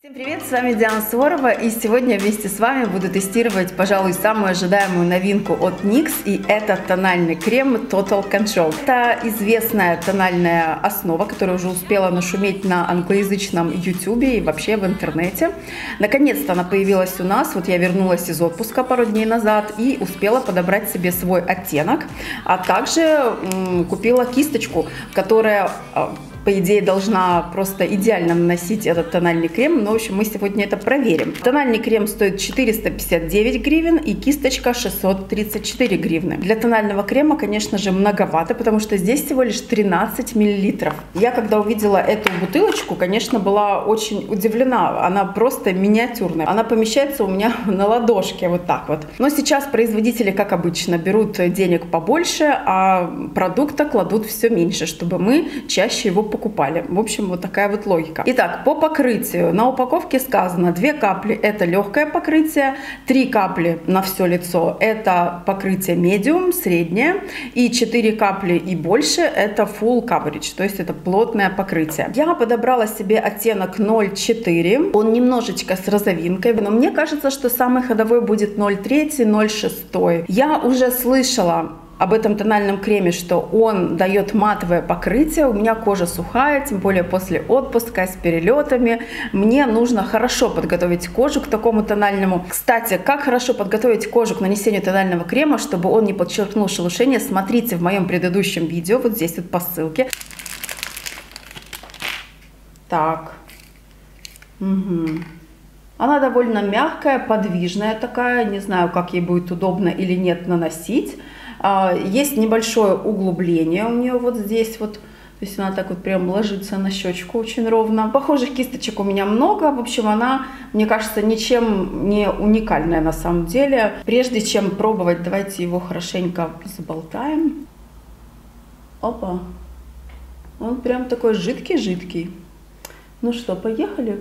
Всем привет, с вами Диана Суворова, и сегодня вместе с вами буду тестировать, пожалуй, самую ожидаемую новинку от NYX, и это тональный крем Total Control. Это известная тональная основа, которая уже успела нашуметь на англоязычном YouTube и вообще в интернете. Наконец-то она появилась у нас, вот я вернулась из отпуска пару дней назад и успела подобрать себе свой оттенок, а также купила кисточку, которая по идее должна просто идеально наносить этот тональный крем, но в общем мы сегодня это проверим. Тональный крем стоит 459 гривен и кисточка 634 гривны. Для тонального крема, конечно же, многовато, потому что здесь всего лишь 13 миллилитров. Я когда увидела эту бутылочку, конечно, была очень удивлена. Она просто миниатюрная. Она помещается у меня на ладошке вот так вот. Но сейчас производители, как обычно, берут денег побольше, а продукта кладут все меньше, чтобы мы чаще его покупали. В общем, вот такая вот логика. Итак, по покрытию. На упаковке сказано 2 капли это легкое покрытие, 3 капли на все лицо это покрытие medium, среднее, и 4 капли и больше это full coverage, то есть это плотное покрытие. Я подобрала себе оттенок 0,4, он немножечко с розовинкой, но мне кажется, что самый ходовой будет 0,3, 0,6. Я уже слышала об этом тональном креме, что он дает матовое покрытие. У меня кожа сухая, тем более после отпуска с перелетами. Мне нужно хорошо подготовить кожу к такому тональному. Кстати, как хорошо подготовить кожу к нанесению тонального крема, чтобы он не подчеркнул шелушение, смотрите в моем предыдущем видео, вот здесь вот по ссылке. Так. Она довольно мягкая, подвижная такая. Не знаю, как ей будет удобно или нет наносить. Есть небольшое углубление у нее вот здесь вот, то есть она так вот прям ложится на щечку очень ровно. Похожих кисточек у меня много, в общем, она, мне кажется, ничем не уникальная на самом деле. Прежде чем пробовать, давайте его хорошенько заболтаем. Опа, он прям такой жидкий-жидкий. Ну что, поехали.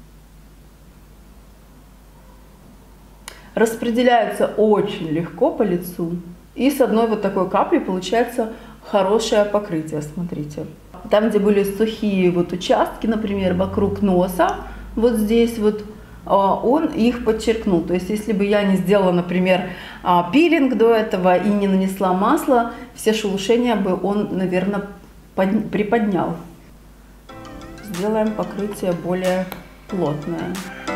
Распределяется очень легко по лицу. И с одной вот такой капли получается хорошее покрытие, смотрите. Там, где были сухие вот участки, например, вокруг носа, вот здесь вот, он их подчеркнул. То есть, если бы я не сделала, например, пилинг до этого и не нанесла масло, все шелушения бы он, наверное, приподнял. Сделаем покрытие более плотное.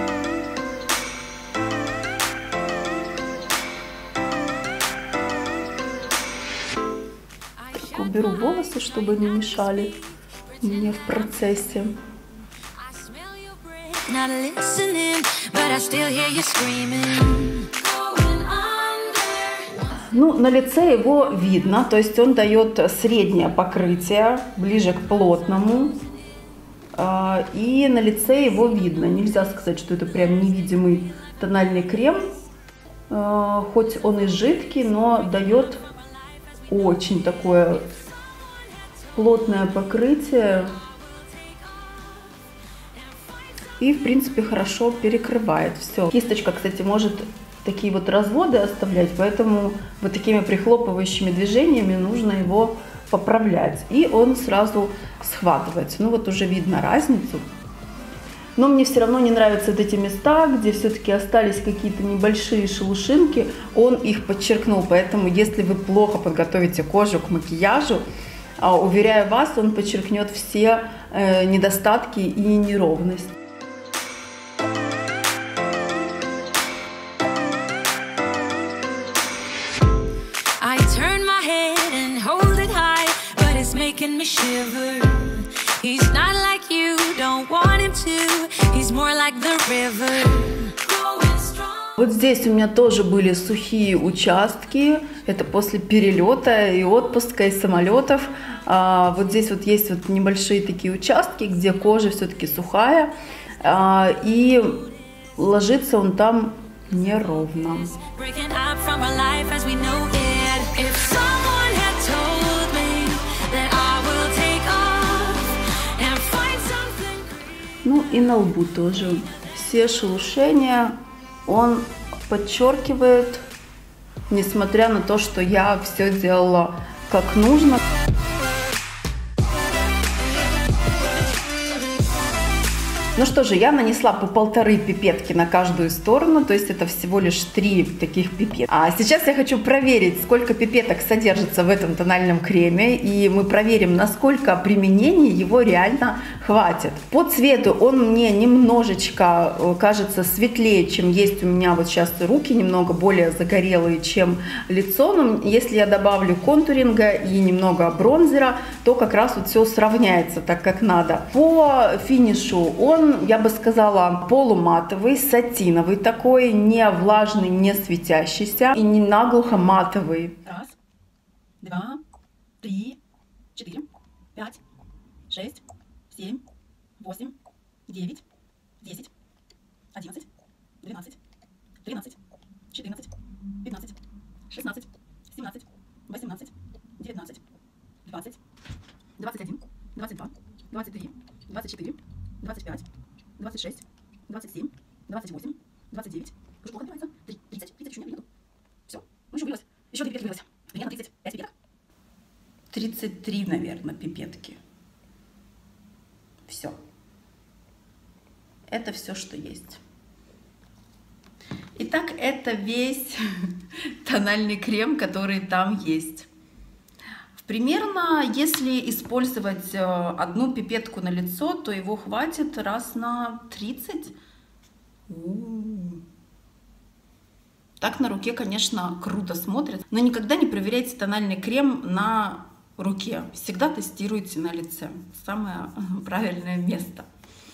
Уберу волосы, чтобы не мешали мне в процессе. Ну, на лице его видно, то есть он дает среднее покрытие, ближе к плотному. И на лице его видно. Нельзя сказать, что это прям невидимый тональный крем. Хоть он и жидкий, но дает очень такое плотное покрытие и, в принципе, хорошо перекрывает все. Кисточка, кстати, может такие вот разводы оставлять, поэтому вот такими прихлопывающими движениями нужно его поправлять, и он сразу схватывается. Ну вот уже видно разницу. Но мне все равно не нравятся вот эти места, где все-таки остались какие-то небольшие шелушинки. Он их подчеркнул, поэтому если вы плохо подготовите кожу к макияжу, уверяю вас, он подчеркнет все недостатки и неровности. Вот здесь у меня тоже были сухие участки, это после перелета и отпуска, и самолетов. Вот здесь вот есть вот небольшие такие участки, где кожа все-таки сухая, и ложится он там неровно. Ну и на лбу тоже. Все шелушения он подчеркивает, несмотря на то, что я все делала как нужно. Ну что же, я нанесла по 1,5 пипетки на каждую сторону, то есть это всего лишь 3 таких пипетки. А сейчас я хочу проверить, сколько пипеток содержится в этом тональном креме, и мы проверим, насколько применения его реально хватит. По цвету он мне немножечко кажется светлее, чем есть у меня вот сейчас руки, немного более загорелые, чем лицо. Но если я добавлю контуринга и немного бронзера, то как раз вот все сравняется так, как надо. По финишу он, я бы сказала, полуматовый, сатиновый такой, не влажный, не светящийся и не наглухо матовый. 1, 2, 3, 4, 5, 6, 7, 8, 9, 10, 11, 12, 13, 14, 15, 16, 17, 18, 19, 20, 21, 22, 23, 24, 25, 26, 27, 28, 29. Уже плохо набирается. 30 еще нет, нету. Все, ну еще вылилось. Еще 2 пипетки вылилось. Примерно 35 пипеток. 33, наверное, пипетки. Все. Это все, что есть. Итак, это весь тональный крем, который там есть. Примерно, если использовать 1 пипетку на лицо, то его хватит раз на 30. Так на руке, конечно, круто смотрится. Но никогда не проверяйте тональный крем на руке. Всегда тестируйте на лице. Самое правильное место.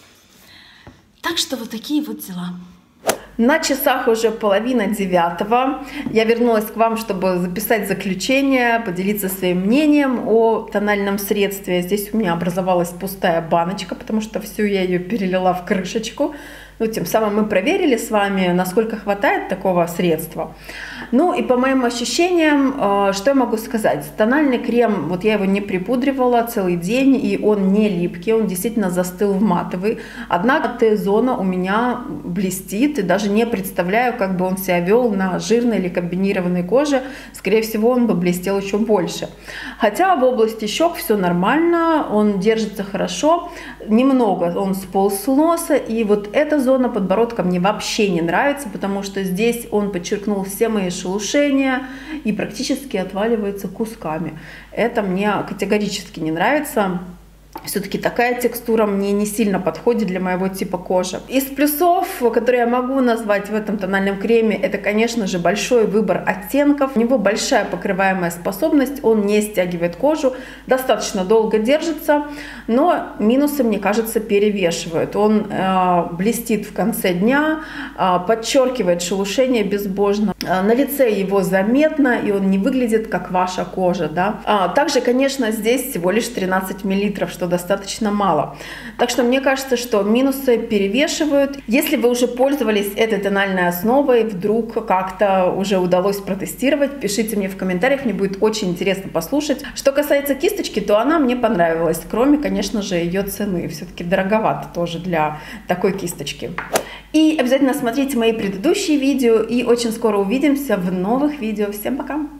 Так что вот такие вот дела. На часах уже 8:30. Я вернулась к вам, чтобы записать заключение, поделиться своим мнением о тональном средстве. Здесь у меня образовалась пустая баночка, потому что всю я ее перелила в крышечку. Ну, тем самым мы проверили с вами, насколько хватает такого средства. Ну и по моим ощущениям, что я могу сказать? Тональный крем, вот я его не припудривала целый день, и он не липкий, он действительно застыл в матовый. Однако Т-зона у меня блестит, и даже не представляю, как бы он себя вел на жирной или комбинированной коже. Скорее всего, он бы блестел еще больше. Хотя в области щек все нормально, он держится хорошо. Немного он сполз с носа, и вот эта зона подбородка мне вообще не нравится, потому что здесь он подчеркнул все мои шелушения и практически отваливается кусками. Это мне категорически не нравится. Все-таки такая текстура мне не сильно подходит для моего типа кожи. Из плюсов, которые я могу назвать в этом тональном креме, это, конечно же, большой выбор оттенков. У него большая покрываемая способность, он не стягивает кожу, достаточно долго держится, но минусы, мне кажется, перевешивают. Он блестит в конце дня, подчеркивает шелушение безбожно. На лице его заметно, и он не выглядит как ваша кожа. Да? Также, конечно, здесь всего лишь 13 мл, что достаточно мало. Так что мне кажется, что минусы перевешивают. Если вы уже пользовались этой тональной основой, вдруг как-то уже удалось протестировать, пишите мне в комментариях, мне будет очень интересно послушать. Что касается кисточки, то она мне понравилась, кроме, конечно же, ее цены. Все-таки дороговато тоже для такой кисточки. И обязательно смотрите мои предыдущие видео, и очень скоро увидимся в новых видео. Всем пока!